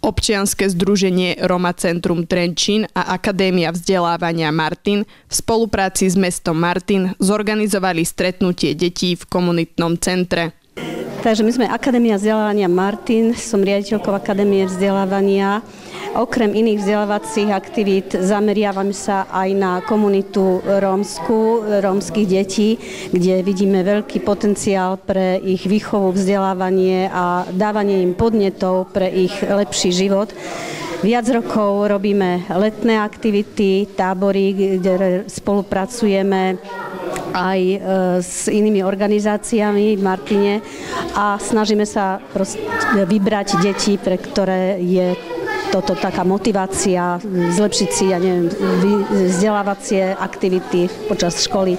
Občianske združenie Roma Centrum Trenčín a Akadémia vzdelávania Martin v spolupráci s mestom Martin zorganizovali stretnutie detí v komunitnom centre. Takže my sme Akadémia vzdelávania Martin, som riaditeľkou Akadémie vzdelávania. Okrem iných vzdelávacích aktivít zameriavame sa aj na komunitu rómskych detí, kde vidíme veľký potenciál pre ich výchovu, vzdelávanie a dávanie im podnetov pre ich lepší život. Viac rokov robíme letné aktivity, tábory, kde spolupracujeme aj s inými organizáciami v Martine a snažíme sa vybrať deti, pre ktoré je toto taká motivácia, zlepšiť si, vzdelávacie aktivity počas školy.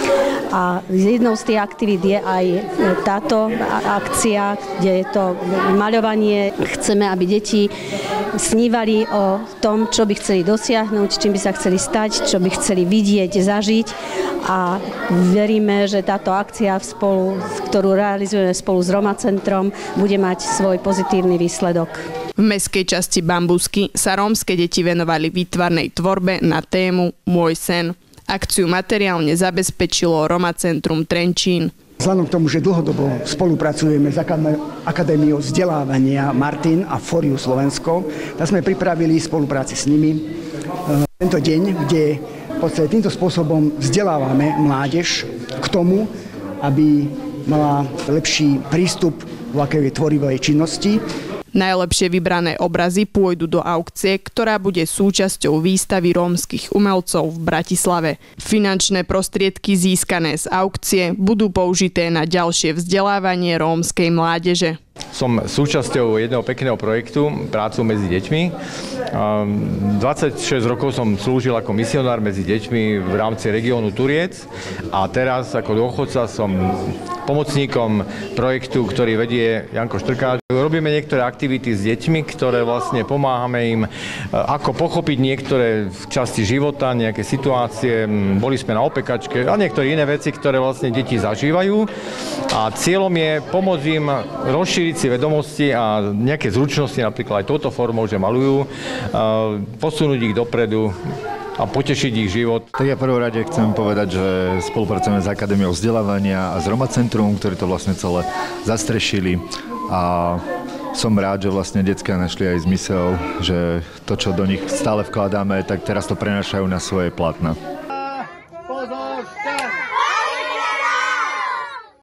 A jednou z tých aktivít je aj táto akcia, kde je to maľovanie. Chceme, aby deti snívali o tom, čo by chceli dosiahnuť, čím by sa chceli stať, čo by chceli vidieť, zažiť. A veríme, že táto akcia, ktorú realizujeme spolu s Roma Centrom, bude mať svoj pozitívny výsledok. V mestskej časti Bambusky sa rómske deti venovali výtvarnej tvorbe na tému Môj sen. Akciu materiálne zabezpečilo Roma Centrum Trenčín. Vzhľadom k tomu, že dlhodobo spolupracujeme s Akadémiou vzdelávania Martin a Fóriu Slovensko, tak sme pripravili spolupráci s nimi tento deň, kde v podstate týmto spôsobom vzdelávame mládež k tomu, aby mala lepší prístup v akej tvorivej činnosti. Najlepšie vybrané obrazy pôjdu do aukcie, ktorá bude súčasťou výstavy rómskych umelcov v Bratislave. Finančné prostriedky získané z aukcie budú použité na ďalšie vzdelávanie rómskej mládeže. Som súčasťou jedného pekného projektu Prácu medzi deťmi. 26 rokov som slúžil ako misionár medzi deťmi v rámci regiónu Turiec a teraz ako dôchodca som pomocníkom projektu, ktorý vedie Janko Štrkáč. Robíme niektoré aktivity s deťmi, ktoré vlastne pomáhame im ako pochopiť niektoré časti života, nejaké situácie. Boli sme na opekačke a niektoré iné veci, ktoré vlastne deti zažívajú. A cieľom je pomôcť im rozšíriť si vedomosti a nejaké zručnosti, napríklad aj touto formou, že malujú, posunúť ich dopredu a potešiť ich život. Tak ja v prvom rade chcem povedať, že spolupracujeme s Akadémiou vzdelávania a s Roma Centrum, ktorí to vlastne celé zastrešili. A som rád, že vlastne decká našli aj zmysel, že to, čo do nich stále vkladáme, tak teraz to prenášajú na svoje plátna.